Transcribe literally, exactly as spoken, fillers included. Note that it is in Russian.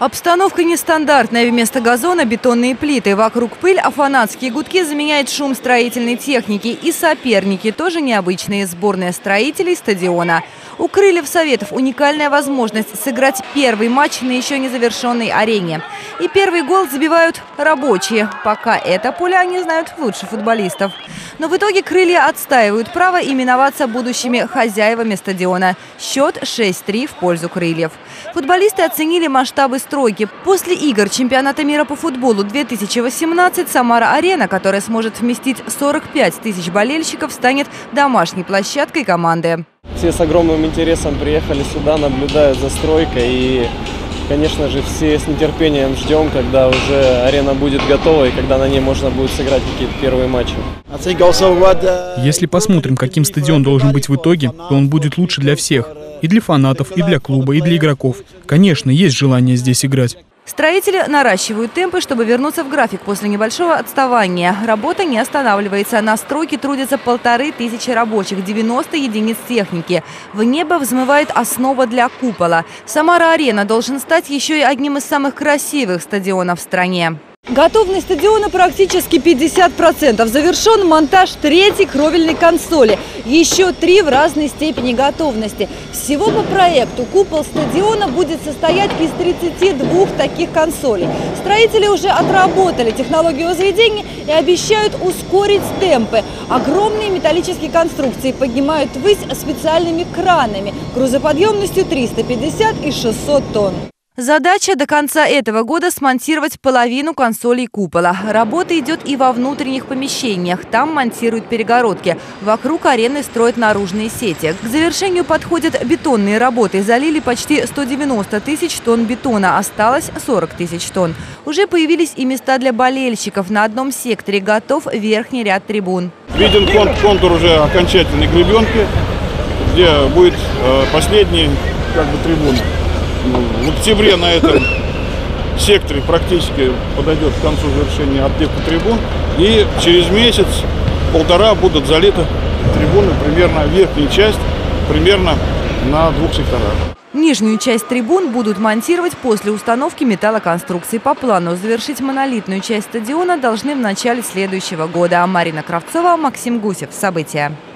Обстановка нестандартная. Вместо газона бетонные плиты. Вокруг пыль, а фанатские гудки заменяет шум строительной техники. И соперники тоже необычные. Сборная строителей стадиона. У крыльев Советов уникальная возможность сыграть первый матч на еще не завершенной арене. И первый гол забивают рабочие. Пока это поле они знают лучше футболистов. Но в итоге крылья отстаивают право именоваться будущими хозяевами стадиона. Счет шесть три в пользу крыльев. Футболисты оценили масштабы стройки. После игр чемпионата мира по футболу две тысячи восемнадцать Самара-Арена, которая сможет вместить сорок пять тысяч болельщиков, станет домашней площадкой команды. Все с огромным интересом приехали сюда, наблюдают за стройкой. И, конечно же, все с нетерпением ждем, когда уже арена будет готова и когда на ней можно будет сыграть какие-то первые матчи. Если посмотрим, каким стадион должен быть в итоге, то он будет лучше для всех. И для фанатов, и для клуба, и для игроков. Конечно, есть желание здесь играть. Строители наращивают темпы, чтобы вернуться в график после небольшого отставания. Работа не останавливается. На стройке трудятся полторы тысячи рабочих, девяносто единиц техники. В небо взмывает основа для купола. Самара-Арена должен стать еще и одним из самых красивых стадионов в стране. Готовность стадиона практически пятьдесят процентов. Завершен монтаж третьей кровельной консоли. Еще три в разной степени готовности. Всего по проекту купол стадиона будет состоять из тридцати двух таких консолей. Строители уже отработали технологию возведения и обещают ускорить темпы. Огромные металлические конструкции поднимают ввысь специальными кранами грузоподъемностью триста пятьдесят и шестьсот тонн. Задача до конца этого года смонтировать половину консолей купола. Работа идет и во внутренних помещениях. Там монтируют перегородки. Вокруг арены строят наружные сети. К завершению подходят бетонные работы. Залили почти сто девяносто тысяч тонн бетона. Осталось сорок тысяч тонн. Уже появились и места для болельщиков. На одном секторе готов верхний ряд трибун. Виден контур уже окончательной гребенки, где будет последний как бы трибуна. В октябре на этом секторе практически подойдет к концу завершения отделка трибун. И через месяц-полтора будут залиты трибуны, примерно верхняя часть, примерно на двух секторах. Нижнюю часть трибун будут монтировать после установки металлоконструкций. По плану завершить монолитную часть стадиона должны в начале следующего года. Марина Кравцова, Максим Гусев. События.